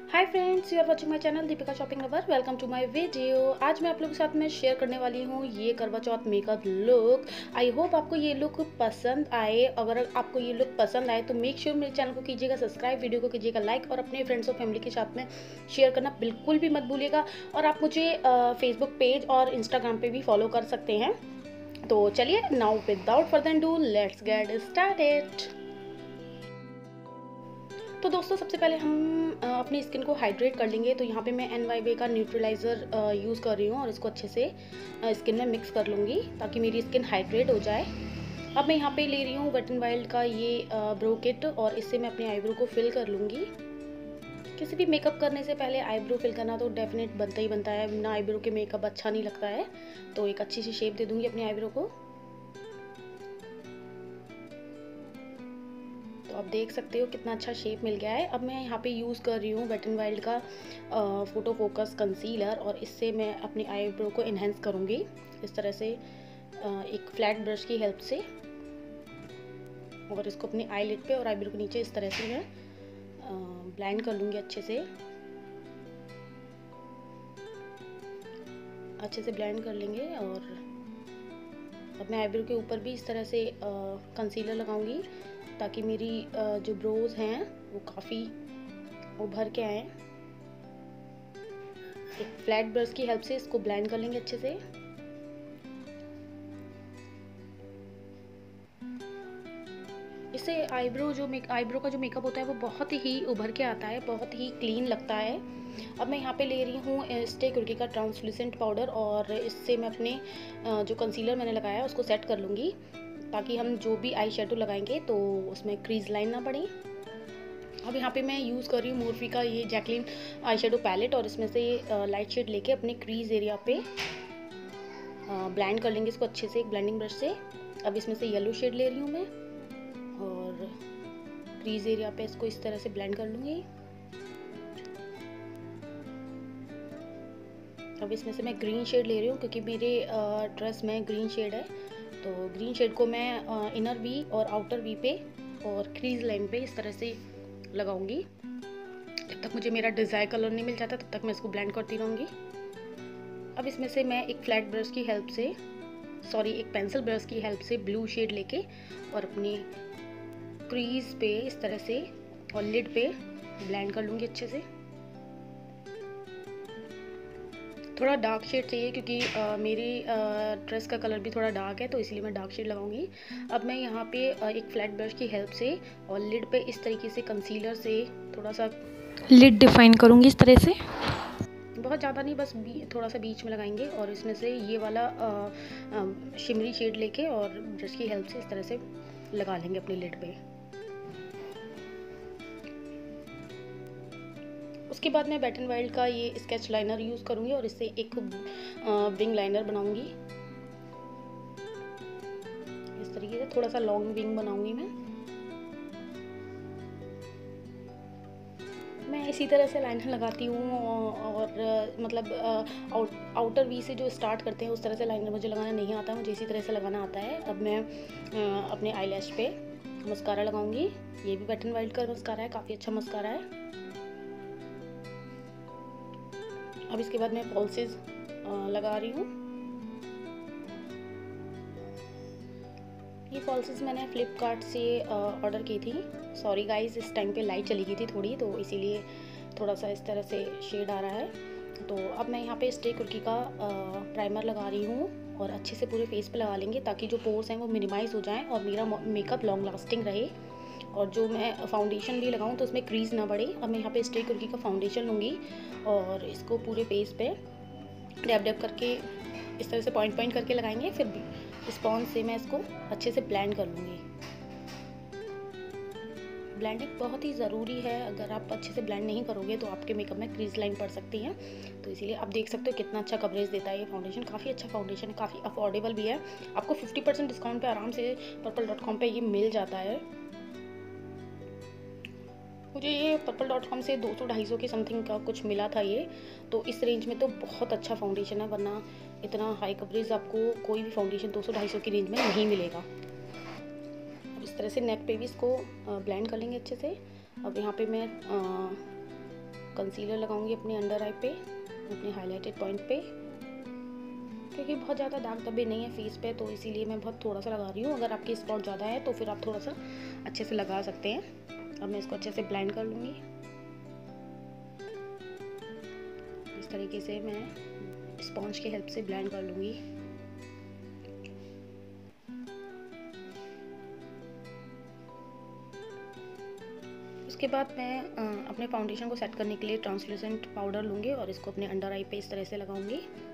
Hi friends, you are watching my channel Deepika shopping lover. Welcome to my video. आज मैं आप लोगों के साथ में शेयर करने वाली हूँ ये Karva Chauth makeup look. I hope आपको ये लुक पसंद आए। अगर आपको ये लुक पसंद आए तो मेक श्योर मेरे चैनल को कीजिएगा सब्सक्राइब, वीडियो को कीजिएगा लाइक और अपने फ्रेंड्स और फैमिली के साथ में शेयर करना बिल्कुल भी मत भूलिएगा। और आप मुझे फेसबुक पेज और इंस्टाग्राम पर भी फॉलो कर सकते हैं। तो चलिए, now without further do let's get started. तो दोस्तों, सबसे पहले हम अपनी स्किन को हाइड्रेट कर लेंगे। तो यहाँ पे मैं NYB का न्यूट्रलाइज़र यूज़ कर रही हूँ और इसको अच्छे से स्किन में मिक्स कर लूँगी ताकि मेरी स्किन हाइड्रेट हो जाए। अब मैं यहाँ पे ले रही हूँ वेट एंड वाइल्ड का ये ब्रो किट और इससे मैं अपने आईब्रो को फिल कर लूँगी। किसी भी मेकअप करने से पहले आईब्रो फिल करना तो डेफिनेट बनता ही बनता है, बिना आईब्रो के मेकअप अच्छा नहीं लगता है। तो एक अच्छी सी शेप दे दूँगी अपने आईब्रो को। तो आप देख सकते हो कितना अच्छा शेप मिल गया है। अब मैं यहाँ पे यूज़ कर रही हूँ वेट एंड वाइल्ड का फोटो फोकस कंसीलर और इससे मैं अपनी आईब्रो को इन्हेंस करूँगी इस तरह से एक फ्लैट ब्रश की हेल्प से। और इसको अपनी आईलिड पे और आईब्रो के नीचे इस तरह से मैं ब्लेंड कर लूँगी अच्छे से ब्लेंड कर लेंगे। और अब मैं आईब्रो के ऊपर भी इस तरह से कंसीलर लगाऊंगी ताकि मेरी जो ब्रोज हैं वो काफ़ी उभर के आए। एक फ्लैट ब्रश की हेल्प से इसको ब्लेंड कर लेंगे अच्छे से। इससे आईब्रो का जो मेकअप होता है वो बहुत ही उभर के आता है, बहुत ही क्लीन लगता है। अब मैं यहाँ पे ले रही हूँ स्टे कुर्की का ट्रांसलूसेंट पाउडर और इससे मैं अपने जो कंसीलर मैंने लगाया है उसको सेट कर लूँगी ताकि हम जो भी आई शेडो लगाएंगे तो उसमें क्रीज लाइन ना पड़े। अब यहाँ पे मैं यूज़ कर रही हूँ मोर्फी का ये जैकलिन आई शेडो पैलेट और इसमें से लाइट शेड लेके अपने क्रीज एरिया पे ब्लेंड कर लेंगे इसको अच्छे से एक ब्लेंडिंग ब्रश से। अब इसमें से येलो शेड ले रही हूँ मैं और क्रीज एरिया पे इसको इस तरह से ब्लेंड कर लूँगी। अब इसमें से मैं ग्रीन शेड ले रही हूँ क्योंकि मेरे ड्रेस में ग्रीन शेड है। तो ग्रीन शेड को मैं इनर वी और आउटर वी पे और क्रीज लाइन पे इस तरह से लगाऊंगी। जब तक मुझे मेरा डिज़ायर कलर नहीं मिल जाता तब तक मैं इसको ब्लेंड करती रहूँगी। अब इसमें से मैं एक फ्लैट ब्रश की हेल्प से एक पेंसिल ब्रश की हेल्प से ब्लू शेड लेके और अपनी क्रीज पे इस तरह से और लिड पे ब्लेंड कर लूँगी अच्छे से। थोड़ा डार्क शेड चाहिए क्योंकि मेरी ड्रेस का कलर भी थोड़ा डार्क है तो इसलिए मैं डार्क शेड लगाऊंगी। अब मैं यहाँ पे एक फ्लैट ब्रश की हेल्प से और लिड पे इस तरीके से कंसीलर से थोड़ा सा लिड डिफाइन करूँगी इस तरह से। बहुत ज़्यादा नहीं, बस थोड़ा सा बीच में लगाएंगे और इसमें से ये वाला शिमरी शेड लेके और ब्रश की हेल्प से इस तरह से लगा लेंगे अपनी लिड पे। उसके बाद मैं वेट एंड वाइल्ड का ये स्केच लाइनर यूज़ करूँगी और इससे एक विंग लाइनर बनाऊँगी इस तरीके से। थोड़ा सा लॉन्ग विंग बनाऊँगी मैं इसी तरह से लाइनर लगाती हूँ। और मतलब आउटर वी से जो स्टार्ट करते हैं उस तरह से लाइनर मुझे लगाना नहीं आता, मुझे इसी तरह से लगाना आता है। अब मैं अपने आईलैश पे मस्कारा लगाऊँगी। ये भी वेट एंड वाइल्ड का मस्कारा है, काफ़ी अच्छा मस्कारा है। अब इसके बाद मैं फॉल्सेस लगा रही हूँ। ये फॉल्सेस मैंने फ्लिपकार्ट से ऑर्डर की थी। सॉरी गाइस, इस टाइम पे लाइट चली गई थी थोड़ी तो इसीलिए थोड़ा सा इस तरह से शेड आ रहा है। तो अब मैं यहाँ पे स्टे कुर्की का प्राइमर लगा रही हूँ और अच्छे से पूरे फेस पे लगा लेंगे ताकि जो पोर्स हैं वो मिनिमाइज़ हो जाएं और मेरा मेकअप लॉन्ग लास्टिंग रहे। और जो मैं फाउंडेशन भी लगाऊं तो उसमें क्रीज ना बढ़े। अब मैं यहाँ पे स्टे कुर्की का फाउंडेशन लूँगी और इसको पूरे फेस पे डैब डैब करके इस तरह से पॉइंट करके लगाएंगे। फिर स्पॉन्ज से मैं इसको अच्छे से ब्लेंड कर लूँगी। ब्लेंडिंग बहुत ही ज़रूरी है, अगर आप अच्छे से ब्लेंड नहीं करोगे तो आपके मेकअप में क्रीज लाइन पड़ सकती है। तो इसीलिए आप देख सकते हो कितना अच्छा कवरेज देता है ये फाउंडेशन। काफ़ी अच्छा फाउंडेशन है, काफ़ी अफोर्डेबल भी है। आपको 50% डिस्काउंट पे आराम से purple.com पे ये मिल जाता है। मुझे ये purple.com से 200-250 के समथिंग का कुछ मिला था ये। तो इस रेंज में तो बहुत अच्छा फाउंडेशन है, वरना इतना हाई कवरेज आपको कोई भी फाउंडेशन 200-250 की रेंज में नहीं मिलेगा। अब इस तरह से नेक पे भी इसको ब्लेंड कर लेंगे अच्छे से। अब यहाँ पे मैं कंसीलर लगाऊंगी अपने अंडर आई पे, अपने हाइलाइटेड पॉइंट पे, क्योंकि बहुत ज़्यादा दाग धब्बे नहीं है फेस पे, तो इसीलिए मैं बहुत थोड़ा सा लगा रही हूँ। अगर आपके स्पॉट ज़्यादा है तो फिर आप थोड़ा सा अच्छे से लगा सकते हैं। अब मैं इसको अच्छे से ब्लेंड कर लूँगी। इस तरीके से मैं स्पॉन्ज की हेल्प से ब्लेंड कर लूँगी। उसके बाद मैं अपने फाउंडेशन को सेट करने के लिए ट्रांसलूसेंट पाउडर लूँगी और इसको अपने अंडर आई पे इस तरह से लगाऊंगी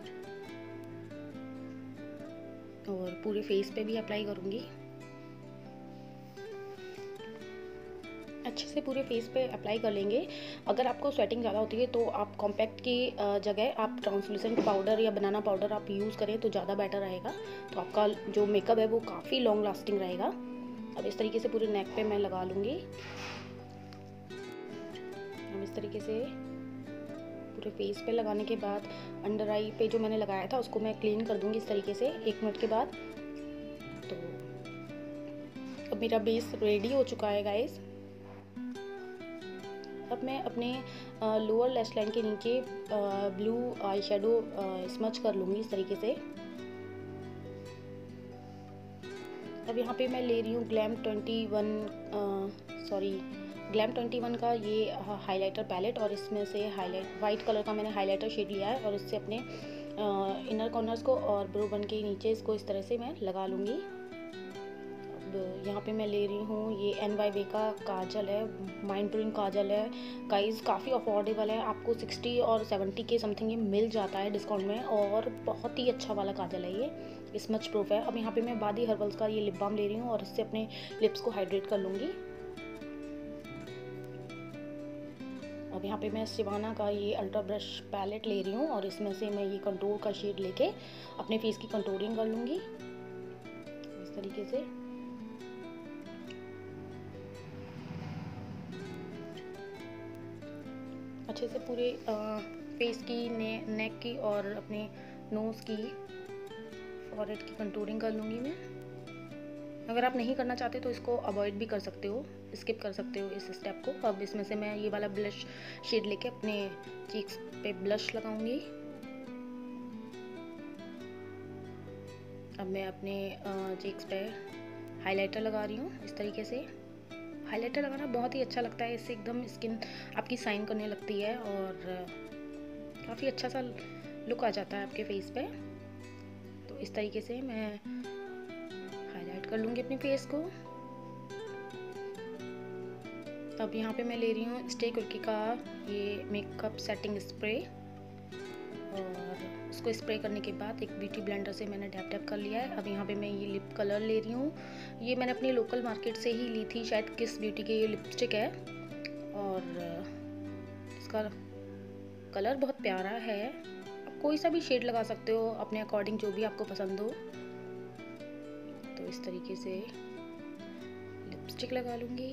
और पूरे फेस पे भी अप्लाई करूँगी। अच्छे से पूरे फेस पे अप्लाई कर लेंगे। अगर आपको स्वेटिंग ज़्यादा होती है तो आप कॉम्पैक्ट की जगह आप ट्रांसलूसेंट पाउडर या बनाना पाउडर आप यूज़ करें तो ज़्यादा बेटर रहेगा। तो आपका जो मेकअप है वो काफ़ी लॉन्ग लास्टिंग रहेगा। अब इस तरीके से पूरे नेक पे मैं लगा लूँगी। अब इस तरीके से पूरे फेस पे लगाने के बाद अंडर आई पे जो मैंने लगाया था उसको मैं क्लीन कर दूँगी इस तरीके से 1 मिनट के बाद। तो अब मेरा बेस रेडी हो चुका है गाइस। अब मैं अपने लोअर लैश लाइन के नीचे ब्लू आई शेडो स्मच कर लूँगी इस तरीके से। अब यहाँ पे मैं ले रही हूँ ग्लैम 21 का ये हाइलाइटर पैलेट और इसमें से वाइट कलर का मैंने हाइलाइटर शेड लिया है और इससे अपने इनर कॉर्नर्स को और ब्रो बन के नीचे इसको इस तरह से मैं लगा लूँगी। अब यहाँ पे मैं ले रही हूँ ये NYB का काजल है, माइंड ब्लोइंग काजल है गाइस, काफ़ी अफोर्डेबल है, आपको 60 और 70 के समथिंग ये मिल जाता है डिस्काउंट में और बहुत ही अच्छा वाला काजल है ये, स्मच प्रूफ है। अब यहाँ पे मैं बादी हर्बल्स का ये लिप बाम ले रही हूँ और इससे अपने लिप्स को हाइड्रेट कर लूँगी। अब यहाँ पे मैं शिवाना का ये अल्ट्रा ब्रश पैलेट ले रही हूँ और इसमें से मैं ये कंटूर का शेड लेके अपने फेस की कंटूरिंग कर लूँगी इस तरीके से। अच्छे से पूरे फेस की, नेक की और अपने नोज़ की, फॉरहेड की कंटूरिंग कर लूँगी मैं। अगर आप नहीं करना चाहते तो इसको अवॉइड भी कर सकते हो, स्किप कर सकते हो इस स्टेप को। अब इसमें से मैं ये वाला ब्लश शेड लेके अपने चीक्स पे ब्लश लगाऊंगी। अब मैं अपने चीक्स पे हाइलाइटर लगा रही हूँ इस तरीके से। हाइलाइटर लगाना बहुत ही अच्छा लगता है, इससे एकदम स्किन आपकी शाइन करने लगती है और काफ़ी अच्छा सा लुक आ जाता है आपके फेस पे। तो इस तरीके से मैं हाइलाइट कर लूँगी अपने फेस को। अब यहाँ पे मैं ले रही हूँ स्टे कुर्की का ये मेकअप सेटिंग स्प्रे और इसको स्प्रे करने के बाद एक ब्यूटी ब्लेंडर से मैंने डैप डैप कर लिया है। अब यहाँ पे मैं ये लिप कलर ले रही हूँ, ये मैंने अपनी लोकल मार्केट से ही ली थी, शायद किस ब्यूटी के ये लिपस्टिक है और इसका कलर बहुत प्यारा है। आप कोई सा भी शेड लगा सकते हो अपने अकॉर्डिंग, जो भी आपको पसंद हो। तो इस तरीके से लिपस्टिक लगा लूँगी।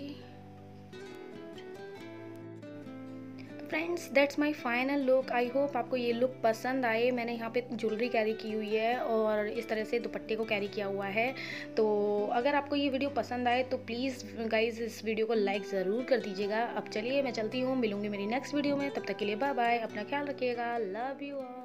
Friends that's my final look. I hope आपको ये लुक पसंद आए। मैंने यहाँ पे ज्वेलरी कैरी की हुई है और इस तरह से दुपट्टे को कैरी किया हुआ है। तो अगर आपको ये वीडियो पसंद आए तो प्लीज़ गाइज इस वीडियो को लाइक ज़रूर कर दीजिएगा। अब चलिए मैं चलती हूँ, मिलूँगी मेरी नेक्स्ट वीडियो में, तब तक के लिए बाय बाय, अपना ख्याल रखिएगा, लव यू ऑल।